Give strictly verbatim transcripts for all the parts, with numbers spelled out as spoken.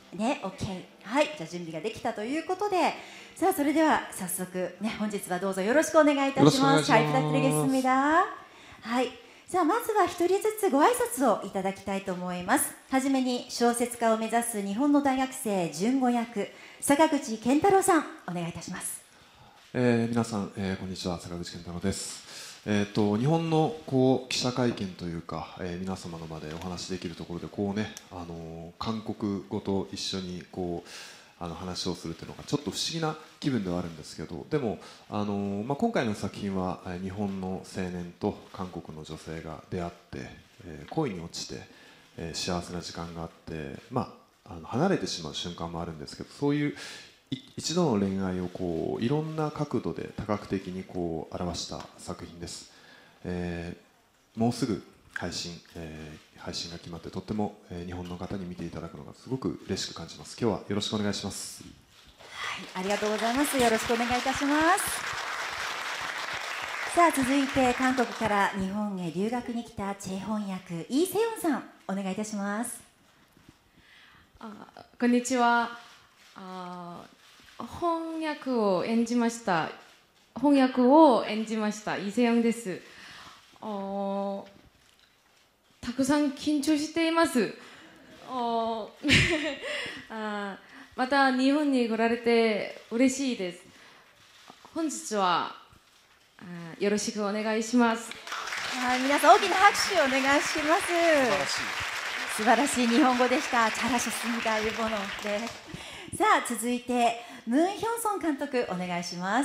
ね、OK。はい、じゃあ準備ができたということで、さあそれでは早速ね、本日はどうぞよろしくお願いいたします。잘 부탁드리겠습니다。はい。さあまずは一人ずつご挨拶をいただきたいと思います。はじめに小説家を目指す日本の大学生純子役、坂口健太郎さん、お願いいたします。 えー、皆さん、えー、こんにちは、坂口健太郎です。えー、と日本のこう記者会見というか、えー、皆様の場でお話しできるところでこう、ね、あのー、韓国語と一緒にこうあの話をするというのがちょっと不思議な気分ではあるんですけど、でも、あのーまあ、今回の作品は日本の青年と韓国の女性が出会って、えー、恋に落ちて、えー、幸せな時間があって、まあ、あの離れてしまう瞬間もあるんですけど、そういう一度の恋愛をこういろんな角度で多角的にこう表した作品です。えー、もうすぐ配信、えー、配信が決まってとっても、えー、日本の方に見ていただくのがすごく嬉しく感じます。今日はよろしくお願いします。 はい、ありがとうございます。よろしくお願いいたします。さあ続いて韓国から日本へ留学に来たチェ翻訳イ・セヨンさん、お願いいたします。 あ、こんにちは。あ、翻訳を演じました翻訳を演じましたイ・セヨンです。あ、たくさん緊張しています。ああ、また日本に来られて嬉しいです。本日はよろしくお願いします。 はい、皆さん大きな拍手をお願いします。素晴らしい日本語でした。잘하셨습니다。일본어で。さあ続いてムン・ヒョンソン監督、お願いします。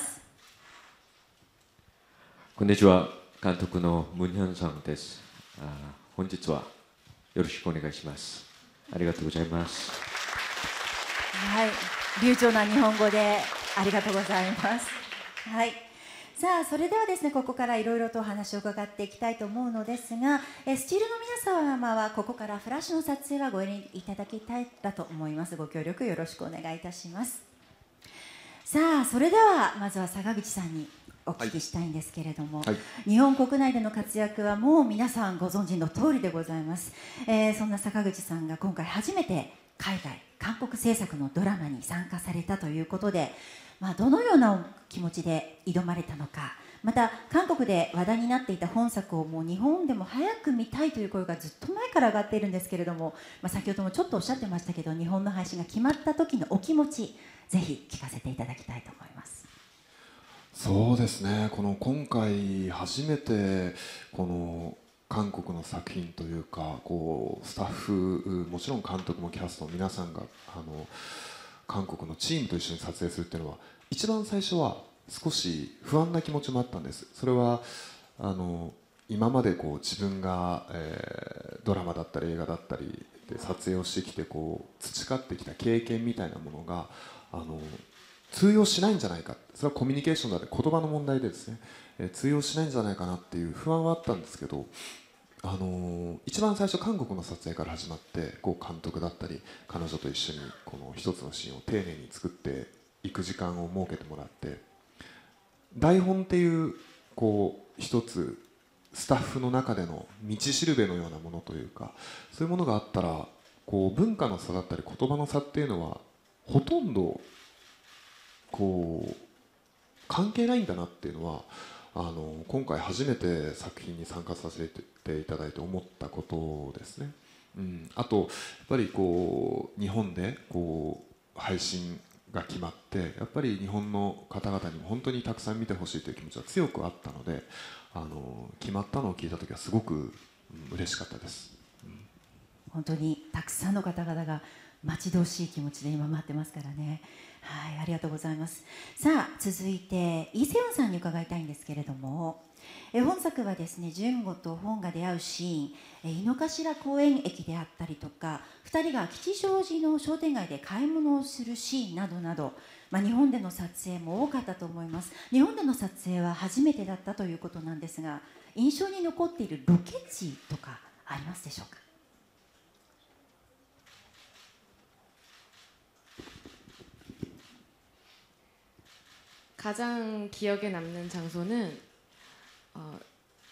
こんにちは、監督のムン・ヒョンソンです。あ、本日はよろしくお願いします。ありがとうございます。 はい、流暢な日本語でありがとうございます。はい。さあそれではですね、ここからいろいろとお話を伺っていきたいと思うのですが、えスチールの皆様はここからフラッシュの撮影はご遠慮いただきたいだと思います。ご協力よろしくお願いいたします。さあそれではまずは坂口さんにお聞きしたいんですけれども、はいはい、日本国内での活躍はもう皆さんご存知の通りでございます。えー、そんな坂口さんが今回初めて海外韓国制作のドラマに参加されたということで、まあ、どのような気持ちで挑まれたのか、また韓国で話題になっていた本作をもう日本でも早く見たいという声がずっと前から上がっているんですけれども、まあ、先ほどもちょっとおっしゃってましたけど、日本の配信が決まった時のお気持ち、ぜひ聞かせていただきたいと思います。 そうですね、この今回初めてこの韓国の作品というか、こうスタッフ、もちろん監督もキャストも皆さんがあの韓国のチームと一緒に撮影するっていうのは、一番最初は少し不安な気持ちもあったんです。それはあの今までこう自分が、えー、ドラマだったり映画だったりで撮影をしてきてこう培ってきた経験みたいなものがあの通用しないんじゃないか、それはコミュニケーションだって言葉の問題でですね、えー、通用しないんじゃないかなっていう不安はあったんですけど、あのー、一番最初韓国の撮影から始まって、こう監督だったり彼女と一緒にこの一つのシーンを丁寧に作っていく時間を設けてもらって、台本っていうこう一つスタッフの中での道しるべのようなものというか、そういうものがあったらこう文化の差だったり言葉の差っていうのはほとんどこう関係ないんだなっていうのは、あの今回初めて作品に参加させていただいて思ったことですね。うん、あとやっぱりこう日本でこう配信が決まって、やっぱり日本の方々にも本当にたくさん見てほしいという気持ちは強くあったので、あの決まったのを聞いた時はすごく、うん、嬉しかったです。うん、 本当にたくさんの方々が待ち遠しい気持ちで今待ってますからね。はい、ありがとうございます。さあ続いてイ・セヨンさんに伺いたいんですけれども、え本作はですね、純子と本が出会うシーン、え井の頭公園駅であったりとか、ふたりが吉祥寺の商店街で買い物をするシーンなどなど、まあ、日本での撮影も多かったと思います。日本での撮影は初めてだったということなんですが、印象に残っているロケ地とかありますでしょうか。 가장 기억에 남는 장소는 어,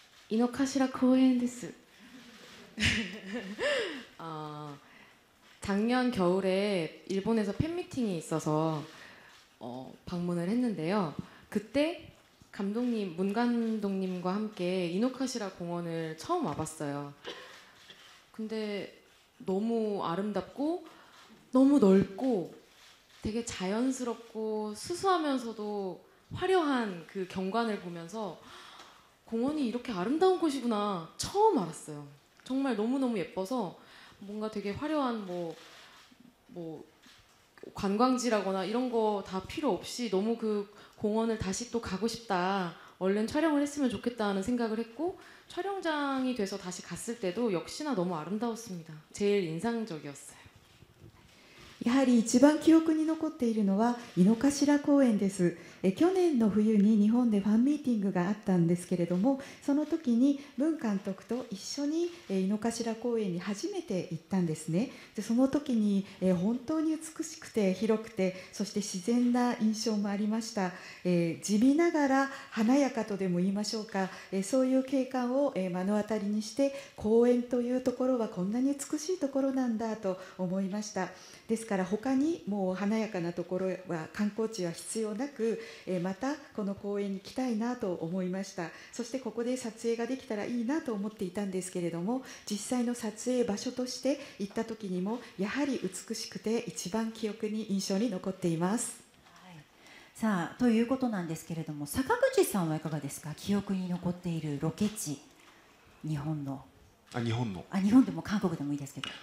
이노카시라 공원です。 어, 작년 겨울에 일본에서 팬미팅이 있어서 어, 방문을 했는데요. 그때 감독님, 문 감독님과 함께 이노카시라 공원을 처음 와봤어요. 근데 너무 아름답고 너무 넓고 되게 자연스럽고 수수하면서도 화려한 그 경관을 보면서 공원이 이렇게 아름다운 곳이구나 처음 알았어요. 정말 너무너무 예뻐서 뭔가 되게 화려한 뭐, 뭐 관광지라거나 이런 거 다 필요 없이 너무 그 공원을 다시 또 가고 싶다. 얼른 촬영을 했으면 좋겠다 하는 생각을 했고 촬영장이 돼서 다시 갔을 때도 역시나 너무 아름다웠습니다. 제일 인상적이었어요. やはり一番記憶に残っているのは井の頭公園です。え去年の冬に日本でファンミーティングがあったんですけれども、その時に文監督と一緒にえ井の頭公園に初めて行ったんですね。でその時にえ本当に美しくて広くて、そして自然な印象もありました。え地味ながら華やかとでも言いましょうか、えそういう景観をえ目の当たりにして、公園というところはこんなに美しいところなんだと思いました。ですから他にもう華やかなところは観光地は必要なく、えまたこの公園に来たいなと思いました。そしてここで撮影ができたらいいなと思っていたんですけれども、実際の撮影場所として行った時にもやはり美しくて一番記憶に印象に残っています。 はい、さあということなんですけれども、坂口さんはいかがですか？記憶に残っているロケ地、日本のあ日本のあ日本でも韓国でもいいですけど。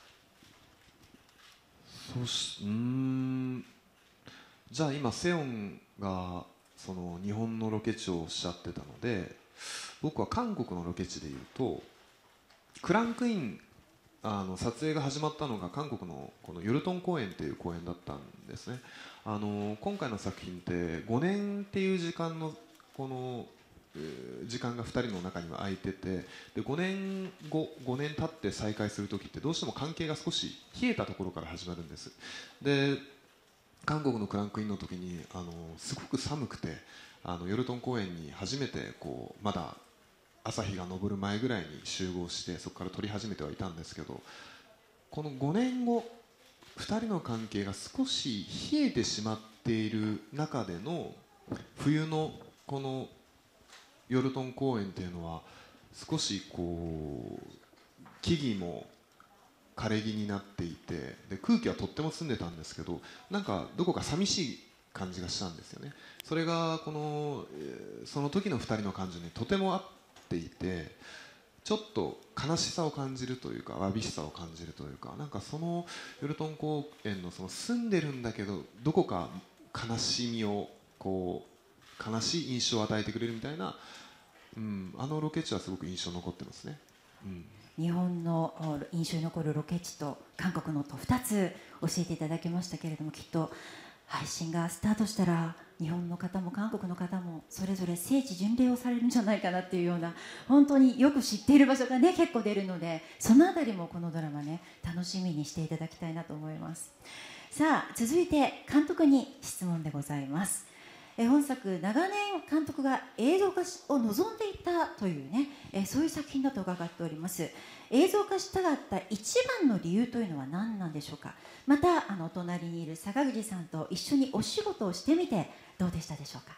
そうしうーんじゃあ今セオンがその日本のロケ地をおっしゃってたので、僕は韓国のロケ地でいうとクランクインあの撮影が始まったのが韓国のこのヨルトン公園っていう公園だったんですね。あの今回の作品ってごねんっていう時間のこの時間がふたりの中には空いてて、でごねんご、ごねん経って再会する時ってどうしても関係が少し冷えたところから始まるんです。で韓国のクランクインの時にあのすごく寒くて、あのヨルトン公園に初めてこうまだ朝日が昇る前ぐらいに集合して、そこから撮り始めてはいたんですけど、このごねんごふたりの関係が少し冷えてしまっている中での冬のこのヨルトン公園っていうのは少しこう木々も枯れ木になっていて、で空気はとっても澄んでたんですけど、なんかどこか寂しい感じがしたんですよね。それがこのその時のふたりの感情にとても合っていて、ちょっと悲しさを感じるというかわびしさを感じるというか、なんかそのヨルトン公園のその澄んでるんだけどどこか悲しみをこう悲しい印象を与えてくれるみたいな、うん、あのロケ地はすごく印象に残ってますね。うん、 日本の印象に残るロケ地と韓国のとふたつ教えていただきましたけれども、きっと配信がスタートしたら日本の方も韓国の方もそれぞれ聖地巡礼をされるんじゃないかなっていうような、本当によく知っている場所がね結構出るので、そのあたりもこのドラマね楽しみにしていただきたいなと思います。さあ続いて監督に質問でございます。え本作長年監督が映像化を望んでいたというね、えそういう作品だと伺っております。映像化したかった一番の理由というのは何なんでしょうか。またあのお隣にいる坂口さんと一緒にお仕事をしてみてどうでしたでしょうか。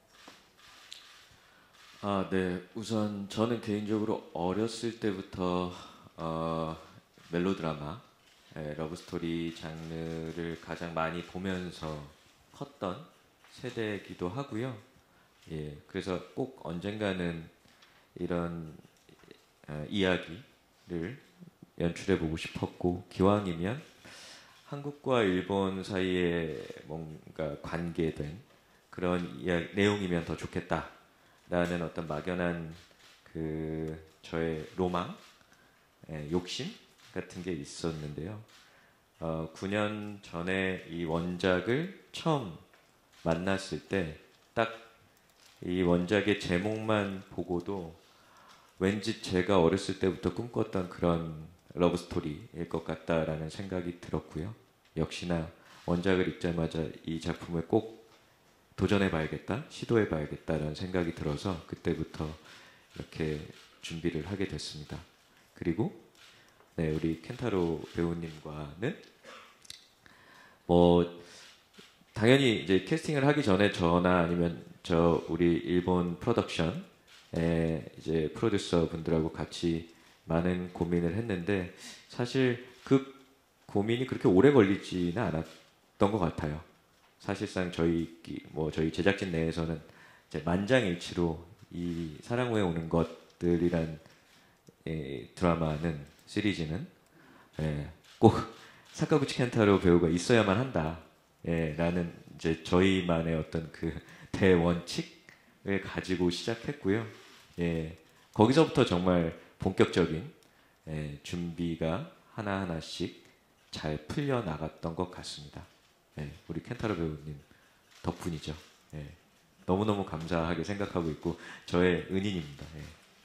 아, 네. 우선 저는 개인적으로 어렸을 때부터 어, 멜로드라마, 예, 러브스토리 장르를 가장 많이 보면서 컸던 세대이기도 하고요. 예, 그래서 꼭 언젠가는 이런 어, 이야기를 연출해보고 싶었고, 기왕이면 한국과 일본 사이에 뭔가 관계된 그런 이야, 내용이면 더 좋겠다라는 어떤 막연한 그 저의 로망, 예, 욕심 같은 게 있었는데요. 어, 구 년 전에 이 원작을 처음 만났을 때 딱 이 원작의 제목만 보고도 왠지 제가 어렸을 때부터 꿈꿨던 그런 러브스토리일 것 같다라는 생각이 들었고요. 역시나 원작을 읽자마자 이 작품을 꼭 도전해봐야겠다, 시도해봐야겠다라는 생각이 들어서 그때부터 이렇게 준비를 하게 됐습니다. 그리고 네, 우리 켄타로 배우님과는 뭐 당연히 이제 캐스팅을 하기 전에 저나 아니면 저 우리 일본 프로덕션의 이제 프로듀서 분들하고 같이 많은 고민을 했는데 사실 그 고민이 그렇게 오래 걸리지는 않았던 것 같아요. 사실상 저희 뭐 저희 제작진 내에서는 이제 만장일치로 이 사랑 후에 오는 것들이란 예, 드라마는 시리즈는 예, 꼭 사카구치 켄타로 배우가 있어야만 한다. 예, 라는 이제 저희만의 어떤 그 대원칙을 가지고 시작했고요. 예, 거기서부터 정말 본격적인 예, 준비가 하나하나씩 잘 풀려 나갔던 것 같습니다. 예, 우리 켄타로 배우님 덕분이죠. 예, 너무너무 감사하게 생각하고 있고 저의 은인입니다. 예,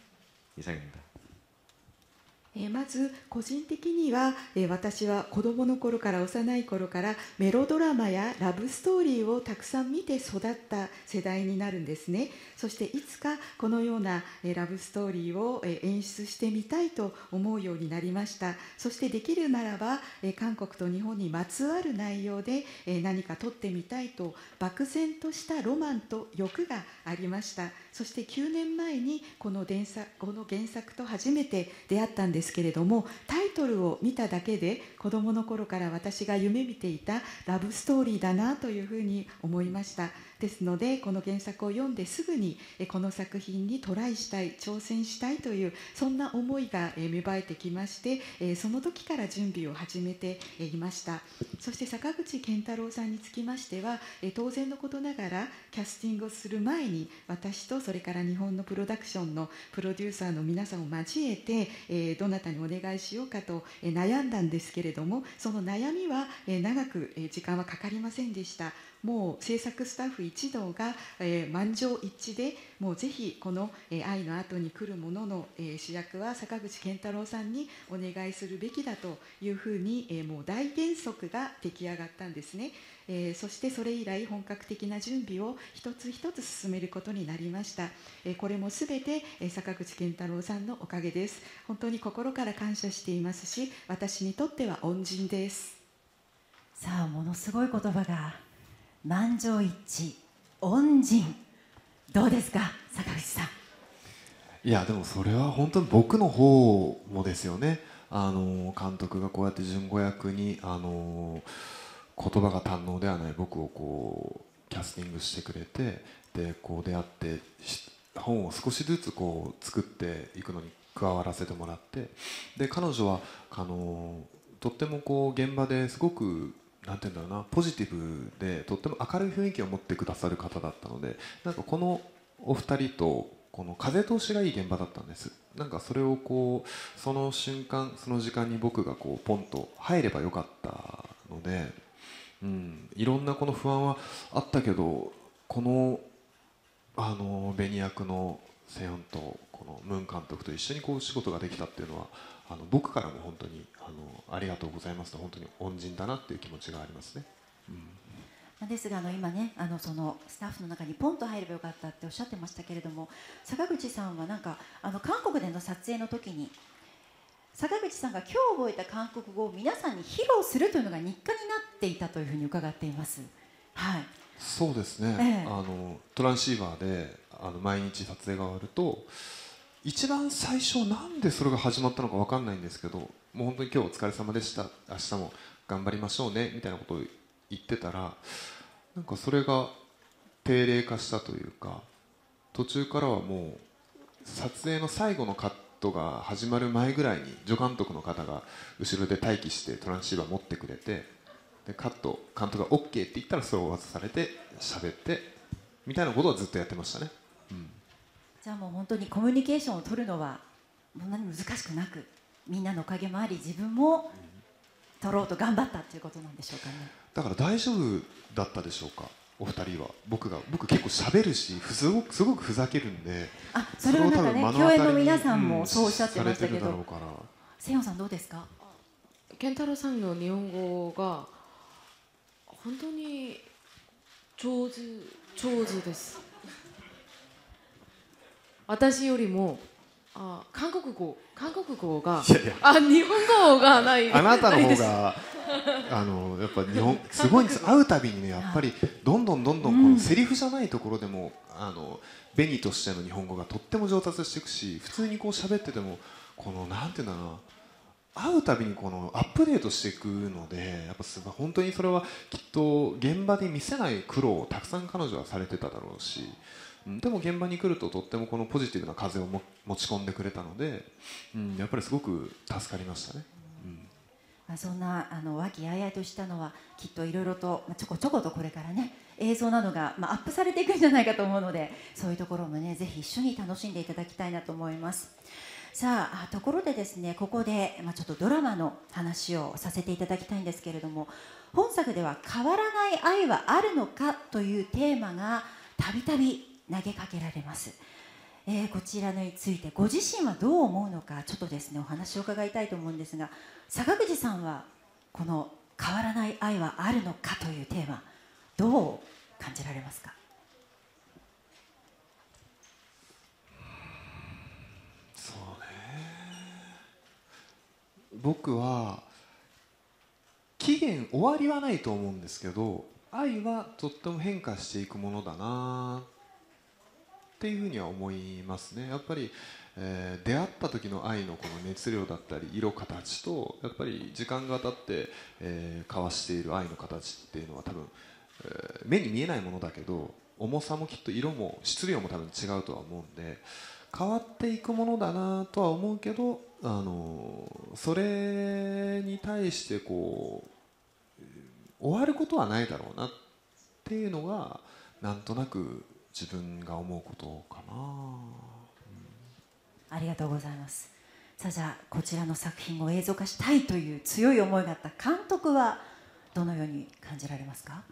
이상입니다. えーまず個人的には、えー私は子どもの頃から幼い頃からメロドラマやラブストーリーをたくさん見て育った世代になるんですね。そしていつかこのような、えーラブストーリーを、えー演出してみたいと思うようになりました。そしてできるならば、えー韓国と日本にまつわる内容で、えー何か撮ってみたいと漠然としたロマンと欲がありました。そしてきゅうねんまえにこの原作、この原作と初めて出会ったんですけれども、タイトルを見ただけで子どもの頃から私が夢見ていたラブストーリーだなというふうに思いました。ですのでこの原作を読んですぐにこの作品にトライしたい、挑戦したいというそんな思いが芽生えてきまして、その時から準備を始めていました。そして坂口健太郎さんにつきましては、当然のことながらキャスティングをする前に私とそれから日本のプロダクションのプロデューサーの皆さんを交えてどなたにお願いしようかと悩んだんですけれども、その悩みは長く時間はかかりませんでした。もう制作スタッフ一同が、えー、満場一致でもうぜひこの、えー「愛の後に来るもの」の、えー、主役は坂口健太郎さんにお願いするべきだというふうに、えー、もう大原則が出来上がったんですね。えー、そしてそれ以来本格的な準備を一つ一つ進めることになりました。えー、これもすべて、えー、坂口健太郎さんのおかげです。本当に心から感謝していますし、私にとっては恩人です。 さあ、ものすごい言葉が満場一致、恩人、どうですか坂口さん。 いやでもそれは本当に僕の方もですよね。あの監督がこうやって純子役にあの言葉が堪能ではない僕をこうキャスティングしてくれて、でこう出会って本を少しずつこう作っていくのに加わらせてもらって、で彼女はあのとってもこう現場ですごくなんていうんだろうな、ポジティブでとっても明るい雰囲気を持ってくださる方だったので、なんかこのお二人とこの風通しがいい現場だったんです。なんかそれをこうその瞬間その時間に僕がこうポンと入ればよかったので、うん、いろんなこの不安はあったけど、このあのベニ役のセヨンとこのムン監督と一緒にこう仕事ができたっていうのは、あの僕からも本当にあのありがとうございますと、本当に恩人だなっていう気持ちがありますね。うん、 ですがあの今ね、あのそのスタッフの中にポンと入ればよかったっておっしゃってましたけれども、坂口さんはなんかあの韓国での撮影の時に坂口さんが今日覚えた韓国語を皆さんに披露するというのが日課になっていたというふうに伺っています。はい。 そうですね。ええ、あのトランシーバーであの毎日撮影が終わると。一番最初なんでそれが始まったのか分かんないんですけど、もう本当に今日お疲れ様でした、明日も頑張りましょうねみたいなことを言ってたら、なんかそれが定例化したというか、途中からはもう撮影の最後のカットが始まる前ぐらいに助監督の方が後ろで待機してトランシーバー持ってくれて、でカット監督が オーケー って言ったらそれを渡されて喋ってみたいなことはずっとやってましたね。うん、 じゃあもう本当にコミュニケーションを取るのはそんなに難しくなく、みんなのおかげもあり自分も取ろうと頑張ったということなんでしょうかね。 だから大丈夫だったでしょうかお二人は。僕が僕結構喋るしすごくすごくふざけるんで、 あ、それはなんかね共演の皆さんもそうおっしゃってましたけど、セヨンさんどうですか。 健太郎さんの日本語が本当に上手上手です。私よりもあ韓国語韓国語がいやいやあ日本語がないあなたのないです方があのやっぱ日本すごいんです。会うたびにねやっぱりどんどんどんどんこのセリフじゃないところでも、あの紅としての日本語がとっても上達していくし、普通にこう喋っててもこのなんていうんだろうな、会うたびにこのアップデートしていくので、やっぱすごい本当にそれはきっと現場で見せない苦労をたくさん彼女はされてただろうし、うん、でも現場に来るととってもこのポジティブな風をも持ち込んでくれたので、うん、やっぱりすごく助かりましたね。うん、 まあそんなあの和気あいあいとしたのはきっといろいろと、まあ、ちょこちょことこれからね映像などが、まあ、アップされていくんじゃないかと思うので、そういうところもねぜひ一緒に楽しんでいただきたいなと思います。さあところでですね、ここで、まあ、ちょっとドラマの話をさせていただきたいんですけれども、本作では変わらない愛はあるのかというテーマがたびたび投げかけられます。えー、こちらについてご自身はどう思うのか、ちょっとですねお話を伺いたいと思うんですが、坂口さんはこの変わらない愛はあるのかというテーマどう感じられますか？ そうね、僕は期限終わりはないと思うんですけど、愛はとっても変化していくものだなっていうふうには思いますね。やっぱり、えー、出会った時の愛のこの熱量だったり色形と、やっぱり時間が経って、えー、交わしている愛の形っていうのは多分、えー、目に見えないものだけど重さもきっと色も質量も多分違うとは思うんで、変わっていくものだなとは思うけど、あのそれに対してこう終わることはないだろうなっていうのがなんとなく自分が思うことかな、うん、 ありがとうございます。さあじゃあこちらの作品を映像化したいという強い思いがあった監督はどのように感じられますか？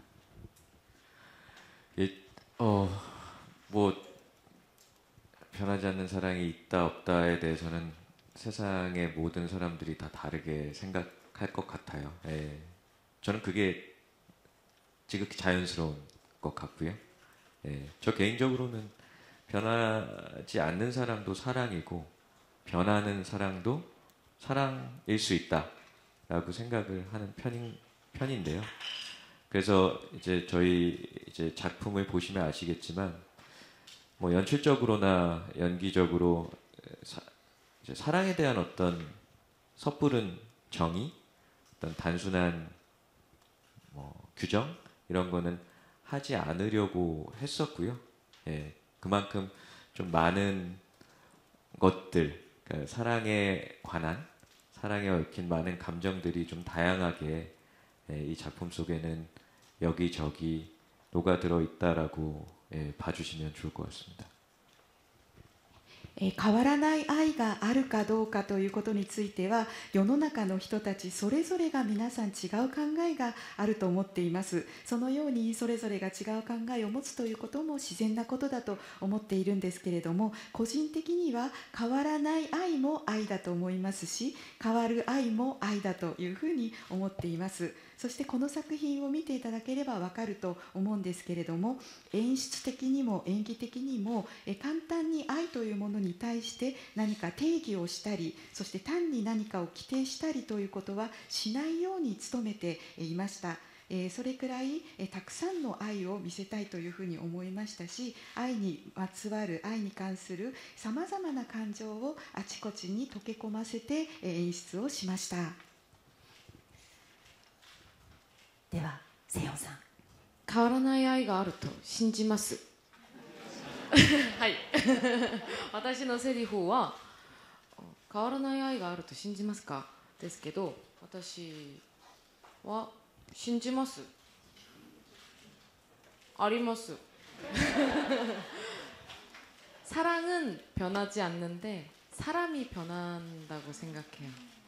예, 어, 뭐 변하지 않는 사랑이 있다 없다에 대해서는 세상의 모든 사람들이 다 다르게 생각할 것 같아요. 예. 저는 그게 지극히 자연스러운 것 같고요. 예. 저 개인적으로는 변하지 않는 사랑도 사랑이고 변하는 사랑도 사랑일 수 있다라고 생각을 하는 편인, 편인데요. 그래서 이제 저희 이제 작품을 보시면 아시겠지만 뭐 연출적으로나 연기적으로 사, 이제 사랑에 대한 어떤 섣부른 정의, 어떤 단순한 뭐 규정 이런 거는 하지 않으려고 했었고요. 예, 그만큼 좀 많은 것들, 그러니까 사랑에 관한, 사랑에 얽힌 많은 감정들이 좀 다양하게 예, 이 작품 속에는 여기저기 녹아들어 있다라고 예, 봐주시면 좋을 것 같습니다. えー変わらない愛があるかどうかということについては、世の中の人たちそれぞれが皆さん違う考えがあると思っています。そのようにそれぞれが違う考えを持つということも自然なことだと思っているんですけれども、個人的には変わらない愛も愛だと思いますし、変わる愛も愛だというふうに思っています。そしてこの作品を見ていただければ分かると思うんですけれども、演出的にも演技的にもえ簡単に愛というものに対して何か定義をしたり、そして単に何かを規定したりということはしないように努めていました。えー、それくらい、えー、たくさんの愛を見せたいというふうに思いましたし、愛にまつわる愛に関するさまざまな感情をあちこちに溶け込ませて、えー、演出をしました。 ではセヨンさん、 変わらない愛があると信じますはい私のセリフは変わらない愛があると信じますかですけど、私は信じます。あります사랑은 변하지 않는데 사람이 변한다고 생각해요.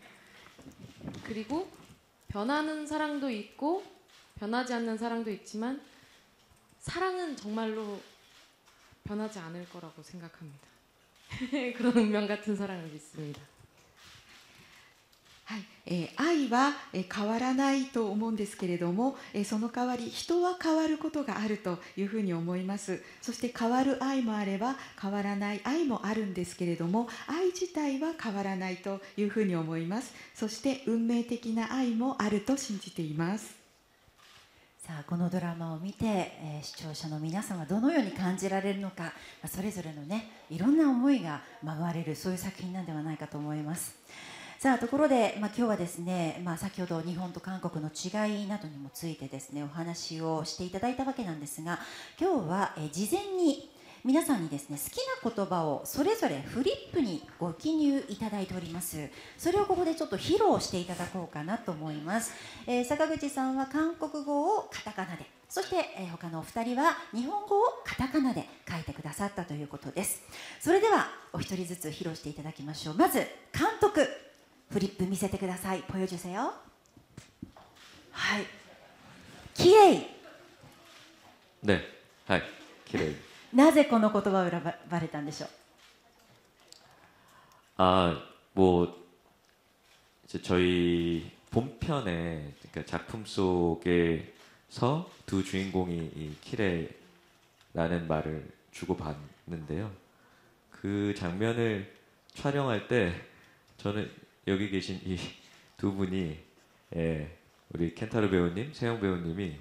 그리고 변하는 사랑도 있고 변하지 않는 사랑도 있지만 사랑은 정말로 변하지 않을 거라고 생각합니다. 그런 운명 같은 사랑을 믿습니다. はい、 えー、愛は、えー、変わらないと思うんですけれども、えー、その代わり人は変わることがあるというふうに思います。そして変わる愛もあれば変わらない愛もあるんですけれども、愛自体は変わらないというふうに思います。そして運命的な愛もあると信じています。 さあこのドラマを見て、えー、視聴者の皆さんはどのように感じられるのか、それぞれのねいろんな思いが回れる、そういう作品なんではないかと思います。さあところで、まあ、今日はですね、まあ、先ほど日本と韓国の違いなどにもついてですねお話をしていただいたわけなんですが、今日は、えー、事前に皆さんにですね好きな言葉をそれぞれフリップにご記入いただいております。それをここでちょっと披露していただこうかなと思います。えー、坂口さんは韓国語をカタカナで、そして、えー、他のお二人は日本語をカタカナで書いてくださったということです。それではお一人ずつ披露していただきましょう。まず監督、フリップ見せてください。ポヨジュセよ。はい。きれい。 ね、はい、きれい。 なぜこの言葉を選ばれたんでしょう。 아, 뭐 이제 저희 본편의 그러니까 작품 속에서 두 주인공이 이 키레라는 말을 주고받는데요. 그 장면을 촬영할 때 저는 여기 계신 이 두 분이, 예, 우리 켄타로 배우님, 세영 배우님이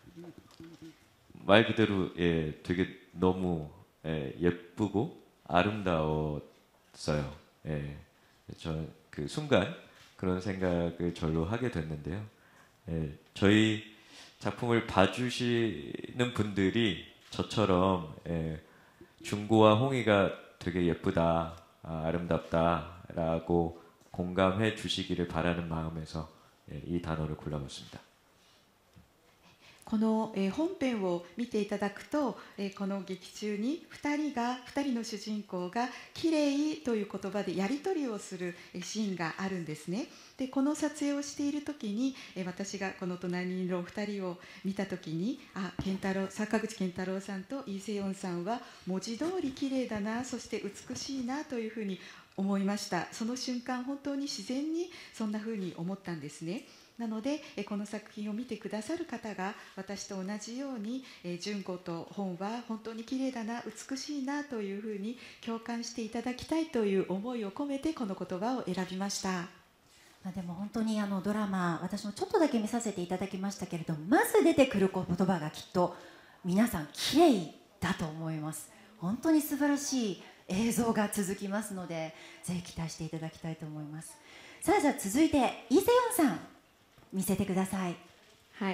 말 그대로, 예, 되게 너무, 예, 예쁘고 아름다웠어요. 예, 저 그 순간 그런 생각을 절로 하게 됐는데요. 예, 저희 작품을 봐주시는 분들이 저처럼, 예, 준고와 홍이가 되게 예쁘다, 아, 아름답다라고 공감해 주시기를 바라는 마음에서, 예, 이 단어를 골라봤습니다. この、えー、本編を見ていただくと、えー、この劇中にふたりがふたりの主人公がきれいという言葉でやり取りをするシーンがあるんですね。でこの撮影をしている時に、えー、私がこの隣にいるお二人を見た時に、あ、健太郎、坂口健太郎さんとイ・セヨンさんは文字通りきれいだな、そして美しいなというふうに思いました。その瞬間本当に自然にそんなふうに思ったんですね。なのでこの作品を見てくださる方が私と同じように純子と本は本当に綺麗だな、美しいなというふうに共感していただきたいという思いを込めてこの言葉を選びました。 でも本当にあのドラマ、私もちょっとだけ見させていただきましたけれども、まず出てくる言葉がきっと皆さん綺麗だと思います。本当に素晴らしい映像が続きますので、ぜひ期待していただきたいと思います。さあじゃあ続いてイ・セヨンさん見せてください。 はい。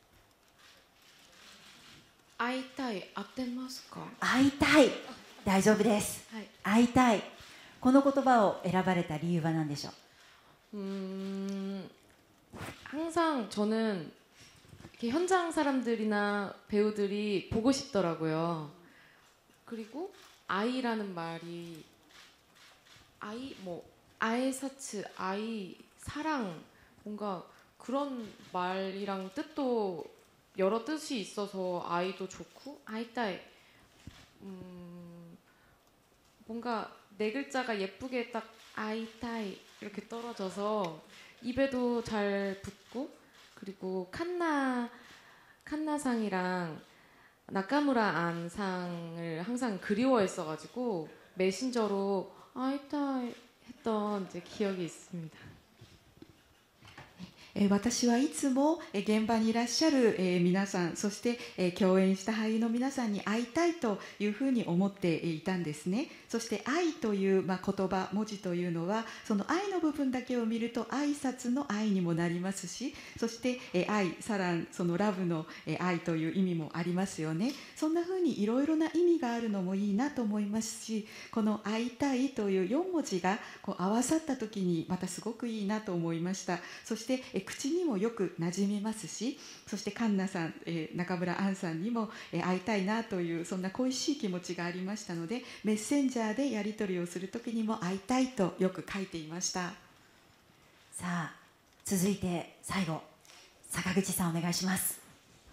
会いたい、合ってますか？ 会いたい、大丈夫です。 はい。 会いたい。この言葉を選ばれた理由は何でしょう？ 음, 항상 저는 이렇게 현장 사람들이나 배우들이 보고 싶더라고요. 그리고 아이라는 말이 아이 뭐 아이사츠, 아이, 사랑, 뭔가 그런 말이랑 뜻도 여러 뜻이 있어서 아이도 좋고 아이따이, 음, 뭔가 네 글자가 예쁘게 딱 아이따이 이렇게 떨어져서 입에도 잘 붙고, 그리고 칸나 칸나상이랑 나카무라 안상을 항상 그리워했어가지고 메신저로 아이따이 했던 이제 기억이 있습니다. 私はいつも現場にいらっしゃる皆さん、そして共演した俳優の皆さんに会いたいというふうに思っていたんですね。そして愛というまあ言葉、文字というのはその愛の部分だけを見ると挨拶の愛にもなりますし、そして愛、サラン、そのラブの愛という意味もありますよね。そんなふうにいろいろな意味があるのもいいなと思いますし、この会いたいというよん文字がこう合わさった時にまたすごくいいなと思いました。そして口にもよく馴染めますし、そしてカンナさん、えー、中村アンさんにも、えー、会いたいなというそんな恋しい気持ちがありましたので、メッセンジャーでやり取りをするときにも会いたいとよく書いていました。 さあ続いて最後坂口さんお願いします。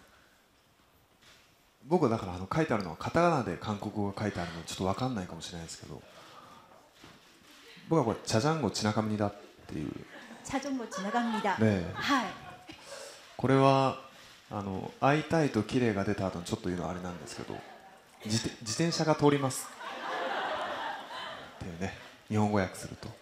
僕はだからあの書いてあるのはカタカナで韓国語が書いてあるのちょっと分かんないかもしれないですけど、僕はこれチャジャンゴチナカミニだっていう 자전거 지나갑니다. 네. はい。 これはあの会いたいと綺麗が出た後にちょっと言うのはあれなんですけど、自転自転車が通りますっていうね、日本語訳すると、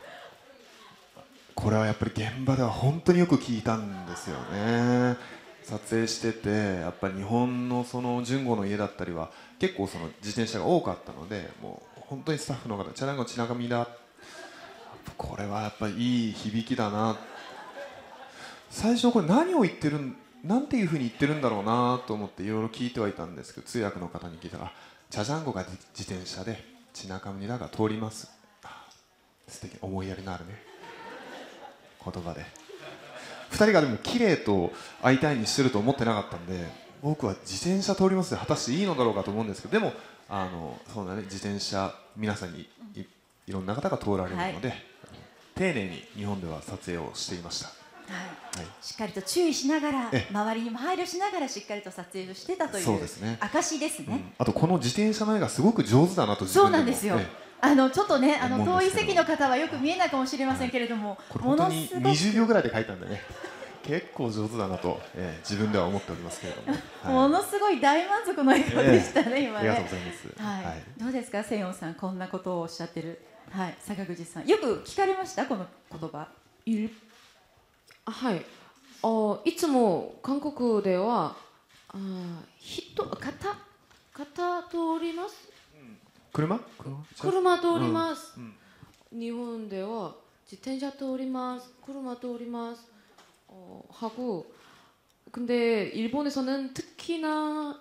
これはやっぱり現場では本当によく聞いたんですよね。撮影してて、やっぱり日本のその純子の家だったりは結構その自転車が多かったので、もう本当にスタッフの方、チャランゴチナガミだ、これはやっぱりいい響きだな。最初これ何を言ってるん、なんていうふうに言ってるんだろうなと思っていろいろ聞いてはいたんですけど、通訳の方に聞いたら、チャジャンゴが自転車でチナカミラが通ります。素敵、思いやりのあるね言葉で、ふたりがでも綺麗と会いたいにしてると思ってなかったんで、僕は自転車通りますで果たしていいのだろうかと思うんですけど、でもあのそうだね、自転車皆さんに い, いろんな方が通られるので、はい、丁寧に日本では撮影をしていました。 はいはい、しっかりと注意しながら、周りにも配慮しながらしっかりと撮影をしてたという証ですね。うん、 あとこの自転車の絵がすごく上手だなと自分でも。 そうなんですよ。あのちょっとね、あの遠い席の方はよく見えないかもしれませんけれども、 これ本当ににじゅうびょうぐらいで描いたんでね、結構上手だなと、えー、自分では思っておりますけれども、 はい、ものすごい大満足の笑顔でしたね、えー、今ね。 ありがとうございます。 はいはい、どうですか、セヨンさん、こんなことをおっしゃってる、はい、坂口さん、よく聞かれましたこの言葉。 いるはい。あ、いつも韓国ではあ人方方通ります。 車車通ります。うんうん、日本では自転車通ります。車通ります。어, 하고 근데 일본에서는 특히나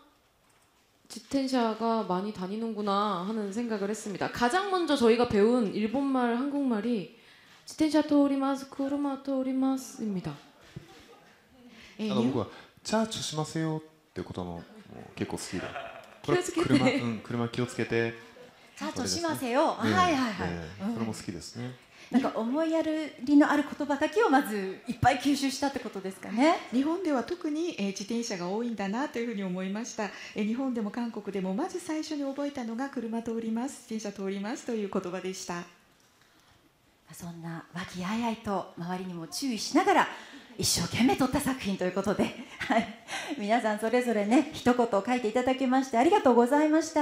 지텐샤가 많이 다니는구나 하는 생각을 했습니다. 가장 먼저 저희가 배운 일본말, 한국말이 지텐샤 토리마스, 쿠르마 토리마스입니다. あの僕は차 조심하세요ってことも結構好きで、 気をつけて、 車、うん、車気をつけて、 차 조심하세요。はいはいはい。 これも好きですね。 なんか思いやりのある言葉だけをまずいっぱい吸収したってことですかね。 日本では特に、えー、自転車が多いんだなというふうに思いました。えー、日本でも韓国でもまず最初に覚えたのが車通ります、自転車通りますという言葉でした。 そんな和気あいあいと周りにも注意しながら一生懸命撮った作品ということで、はい、皆さんそれぞれね一言書いていただきましてありがとうございました。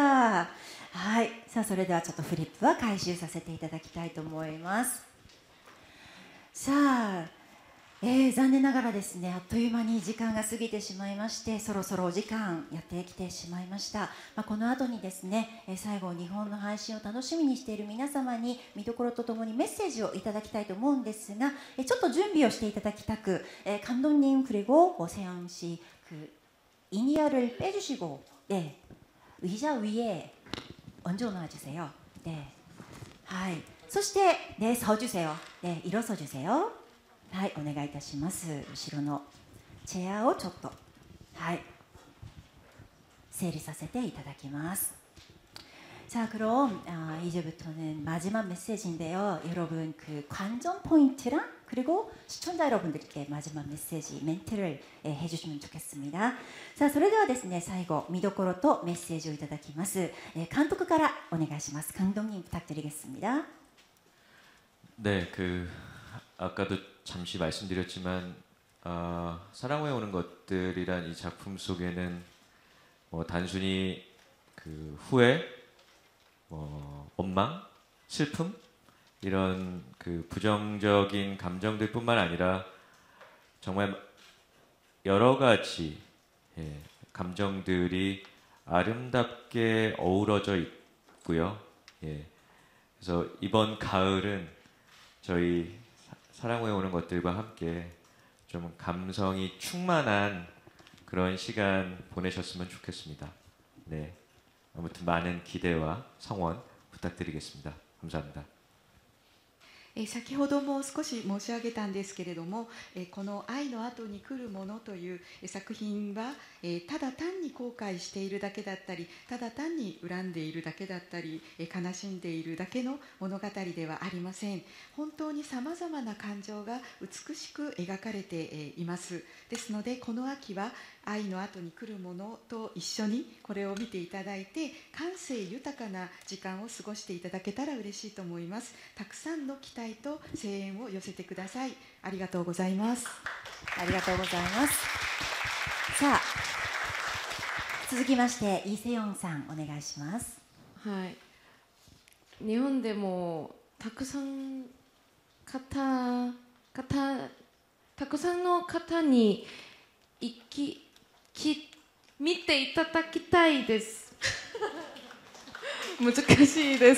はい、さあそれではちょっとフリップは回収させていただきたいと思います。さあ、えー、残念ながらですね、あっという間に時間が過ぎてしまいまして、そろそろお時間やってきてしまいました。まあ、この後にですね、えー、最後日本の配信を楽しみにしている皆様に見どころとともにメッセージをいただきたいと思うんですが、えー、ちょっと準備をしていただきたく、えー、감독님 그리고 세영 씨 그 이니어를 빼주시고, 네, 의자 위에 얹어 놔주세요. 네, はい。そして、ね、서주세요. 네, 일어서주세요. はい、お願いいたします。後ろのチェアをちょっと、はい、整理させていただきます。자, 그럼 아, 이제부터는 마지막 메시지인데요. 여러분 그 관전 포인트랑 그리고 시청자 여러분들께 마지막 메시지 멘트를 예, 해주시면 좋겠습니다. 자, それではですね、最後見どころとメッセージをいただきます。えー、監督からお願いします。감독님 부탁드리겠습니다. 네, 그 아까도 잠시 말씀드렸지만 어, 사랑해 오는 것들이란 이 작품 속에는 뭐 단순히 그 후회, 뭐 원망, 슬픔 이런 그 부정적인 감정들뿐만 아니라 정말 여러 가지 예, 감정들이 아름답게 어우러져 있고요. 예, 그래서 이번 가을은 저희 사랑해 오는 것들과 함께 좀 감성이 충만한 그런 시간 보내셨으면 좋겠습니다. 네, 아무튼 많은 기대와 성원 부탁드리겠습니다. 감사합니다. え先ほども少し申し上げたんですけれども、えこの「愛の後に来るもの」という作品は、えただ単に後悔しているだけだったり、ただ単に恨んでいるだけだったり、え悲しんでいるだけの物語ではありません。本当にさまざまな感情が美しく描かれています。ですのでこの秋は愛の後に来るものと一緒にこれを見ていただいて、感性豊かな時間を過ごしていただけたら嬉しいと思います。たくさんの期待いと声援を寄せてください。ありがとうございます。 ありがとうございます。さあ、続きましてイ・セヨンさんお願いします。 はい。日本でもたくさん方方たくさんの方に生きき見ていただきたいです。難しいです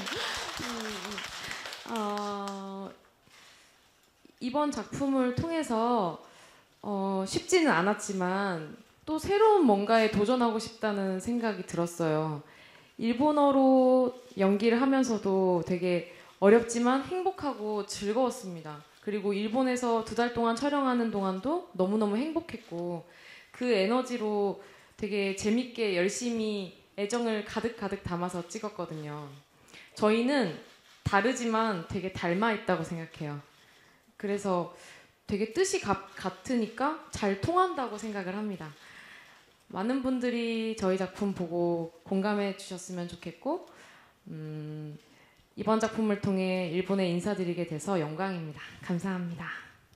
。어, 이번 작품을 통해서 어, 쉽지는 않았지만 또 새로운 뭔가에 도전하고 싶다는 생각이 들었어요. 일본어로 연기를 하면서도 되게 어렵지만 행복하고 즐거웠습니다. 그리고 일본에서 두 달 동안 촬영하는 동안도 너무너무 행복했고 그 에너지로 되게 재밌게 열심히 애정을 가득 가득 담아서 찍었거든요. 저희는 다르지만 되게 닮아 있다고 생각해요. 그래서 되게 뜻이 가, 같으니까 잘 통한다고 생각을 합니다. 많은 분들이 저희 작품 보고 공감해 주셨으면 좋겠고 음, 이번 작품을 통해 일본에 인사드리게 돼서 영광입니다. 감사합니다.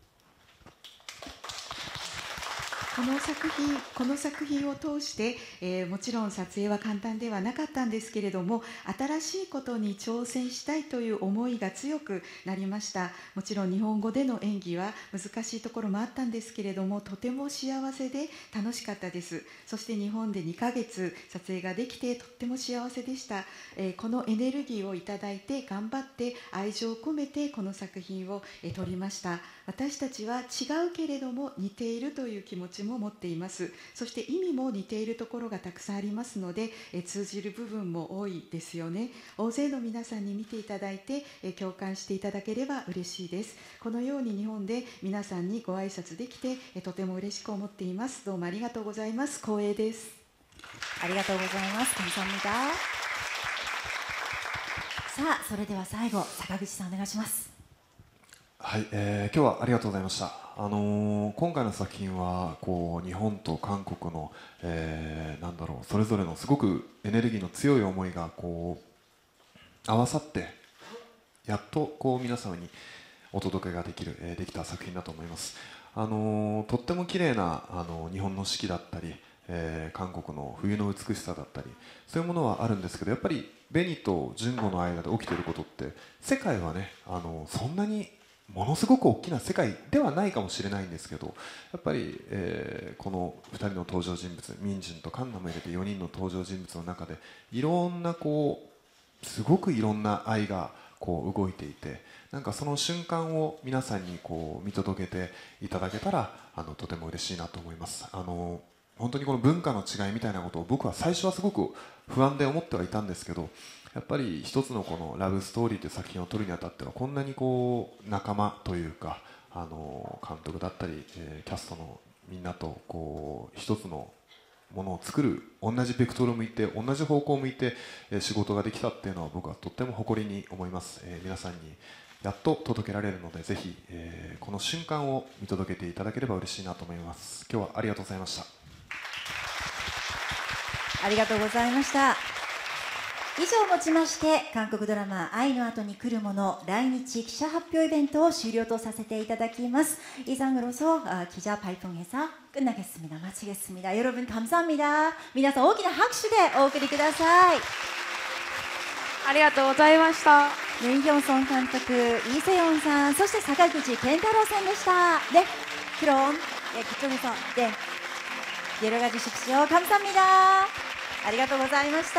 この作品、この作品を通して、えー、もちろん撮影は簡単ではなかったんですけれども、新しいことに挑戦したいという思いが強くなりました。もちろん日本語での演技は難しいところもあったんですけれども、とても幸せで楽しかったです。そして日本でにかげつ撮影ができてとっても幸せでした。えー、このエネルギーをいただいて頑張って愛情を込めてこの作品を、えー、撮りました。私たちは違うけれども似ているという気持ちも持っています。そして意味も似ているところがたくさんありますので、え通じる部分も多いですよね。大勢の皆さんに見ていただいて、え共感していただければ嬉しいです。このように日本で皆さんにご挨拶できて、えとても嬉しく思っています。どうもありがとうございます。光栄です。 ありがとうございます。감사합니다。さあ、それでは最後坂口さんお願いします。 はい、えー、今日はありがとうございました。あのー、今回の作品はこう日本と韓国の、えー、なんだろう、それぞれのすごくエネルギーの強い思いがこう合わさってやっとこう皆様にお届けができる、えー、できた作品だと思います。あのー、とっても綺麗なあの日本の四季だったり、えー、韓国の冬の美しさだったり、そういうものはあるんですけど、やっぱり紅と純子の間で起きていることって世界はね、あのそんなにものすごく大きな世界ではないかもしれないんですけど、やっぱり、えー、このふたりの登場人物、ミンジュンとカンナも入れてよにんの登場人物の中でいろんなこうすごくいろんな愛がこう動いていて、なんかその瞬間を皆さんにこう見届けていただけたらあのとても嬉しいなと思います。あの本当にこの文化の違いみたいなことを僕は最初はすごく不安で思ってはいたんですけど、やっぱり一つのこのラブストーリーという作品を撮るにあたってはこんなにこう仲間というか、あの監督だったり、えー、キャストのみんなとこう一つのものを作る、同じベクトルを向いて同じ方向を向いて、えー、仕事ができたっていうのは僕はとっても誇りに思います。えー、皆さんにやっと届けられるので、ぜひ、えー、この瞬間を見届けていただければ嬉しいなと思います。今日はありがとうございました。 ありがとうございました。以上をもちまして韓国ドラマ愛の後に来るもの来日記者発表イベントを終了とさせていただきます。이상으로서 기자 발표 행사 끝나겠습니다. 마치겠습니다. 여러분 감사합니다. 皆さん大きな拍手でお送りください。 ありがとうございました。 ね、イ・ヒョンソン監督、イ・セヨンさん、そして坂口健太郎さんでした。네、그럼 그쪽에서 네、여러 가지 십시오. 감사합니다. ありがとうございました。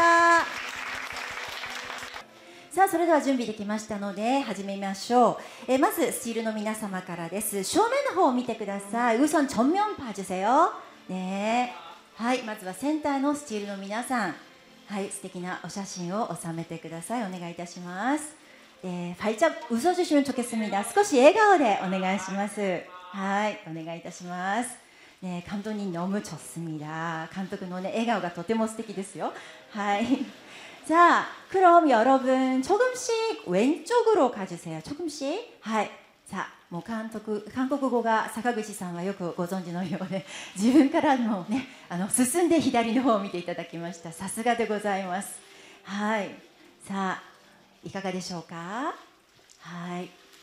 さあ、それでは準備できましたので始めましょう。えまずスチールの皆様からです。正面の方を見てください。우선 전면 봐주세요。ね、はい、まずはセンターのスチールの皆さん、はい、素敵なお写真を収めてください。お願いいたします。네、활짝 웃어주시면 좋겠습니다。少し笑顔でお願いします。はい、お願いいたします。네、監督に너무 좋습니다。監督のね笑顔がとても素敵ですよ。はい。자, 그럼 여러분 조금씩 왼쪽으로 가주세요. 조금씩. はい。さあ、もう監督、韓国語が坂口さんはよくご存知のようで、自分からのね、あの進んで左の方を見ていただきました。さすがでございます。はい。さあ、いかがでしょうか。はい。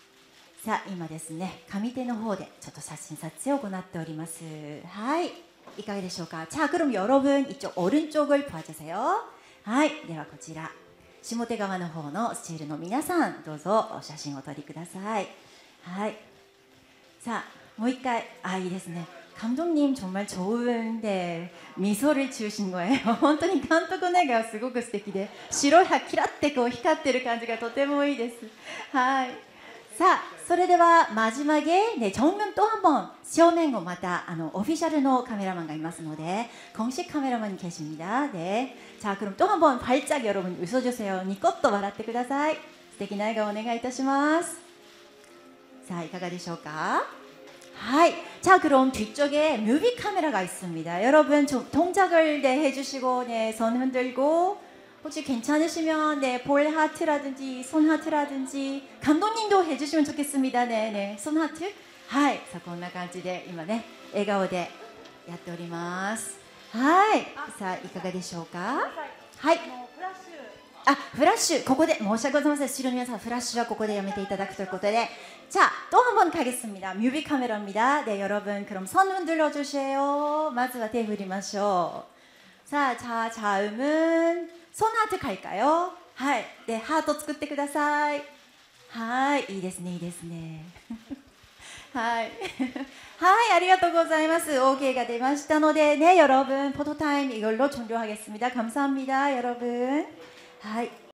さあ今ですね、上手の方でちょっと写真撮影を行っております。はい、いかがでしょうか。자 그럼 여러분 이쪽 오른쪽을 봐주세요. はい、ではこちら下手側の方のスチールの皆さん、どうぞお写真をお撮りください。はい、さあもう一回、あ、いいですね。감독님 정말 좋은 네, 미소를 지으신 거예요. 本当に監督の絵がすごく素敵で、白い歯キラってこう光ってる感じがとてもいいです。はい。さあ、それでは마지막에 네, 정면 또 한 번正面をまたあのオフィシャルのカメラマンがいますので、공식 카메라만이 계십니다. 네. 자, 그럼 또 한 번 발짝 여러분 웃어주세요. 니껏 또 笑ってください. 素敵な笑顔をお願いいたします。さあ、いかがでしょうか。はい, 자 그럼 뒤쪽에 뮤비 카메라가 있습니다. 여러분 좀 동작을 네, 해주시고 네, 손 흔들고 혹시 괜찮으시면 네, 볼 하트라든지 손 하트라든지 감독님도 해주시면 좋겠습니다. 네, 네, 손 하트. はい、さあこんな感じで今ね笑顔でやっております。はい、さあいかがでしょうか。はい。あ、フラッシュ、ここで申し訳ございません。後ろの皆さん、フラッシュはここでやめていただくということで、자、또 한 번 가겠습니다. 뮤비 카메라입니다. 네, 여러분, 그럼 손 흔들어 주세요. まずは手振りましょう。さあ、자、다음은 손 하트 갈까요? はい、で、ハート作ってください。はい、いいですね、いいですね。はい、はい、ありがとうございます。OKが出ましたのでね、여러분、포토타임 이걸로 종료하겠습니다. 감사합니다, 여러분. はい。